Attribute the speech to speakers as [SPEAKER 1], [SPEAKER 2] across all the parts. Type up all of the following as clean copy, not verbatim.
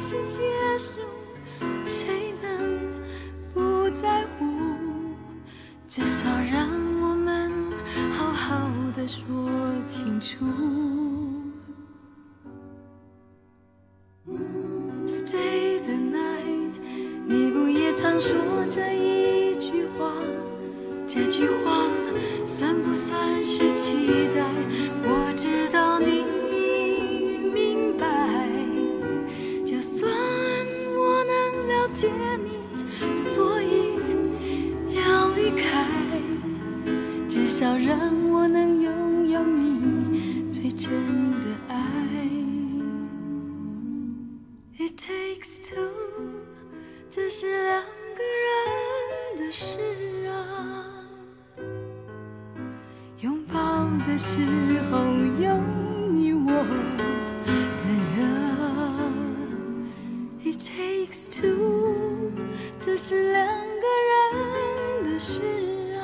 [SPEAKER 1] 是结束，谁能不在乎？至少让我们好好的说清楚。Stay the night， 你不也常说这一句话？这句话算不算是期待？我知道你明白，就算我能了解你，所以要离开，至少让我能拥有你最真的爱。It takes two， 这是两个人的事啊。拥抱的时候有你我的热。It takes two， 这是两个人的事啊。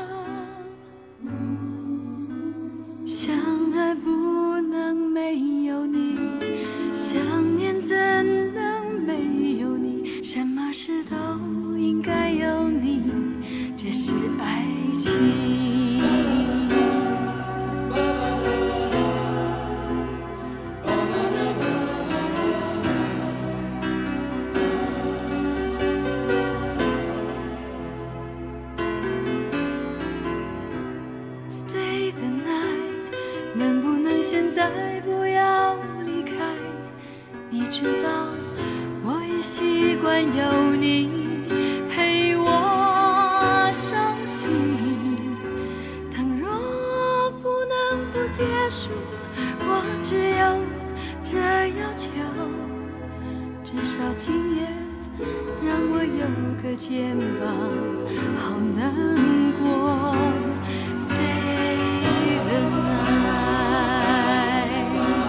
[SPEAKER 1] 相爱不能没有你，想念怎能没有你？什么事都应该有你，这是爱情。Stay the night， 能不能现在不要离开？你知道我已习惯有你陪我伤心。倘若不能不结束，我只有这要求，至少今夜让我有个肩膀，好难过。Stay the night，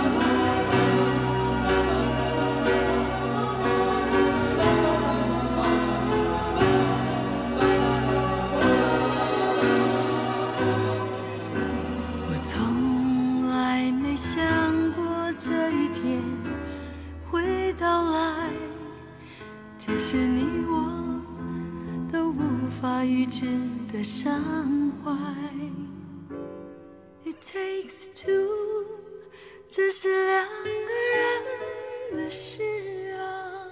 [SPEAKER 1] 我从来没想过这一天会到来，这是你我都无法预知的伤怀。It takes two， 这是两个人的事啊。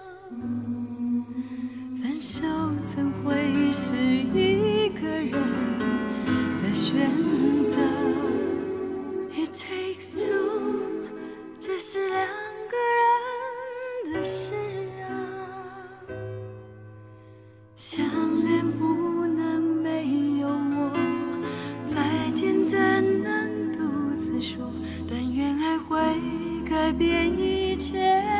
[SPEAKER 1] 分手怎会是一个人的选择？ It takes two， 这是两个人的事啊。相恋不能没有我，再见怎能独自说？但愿爱会改变一切。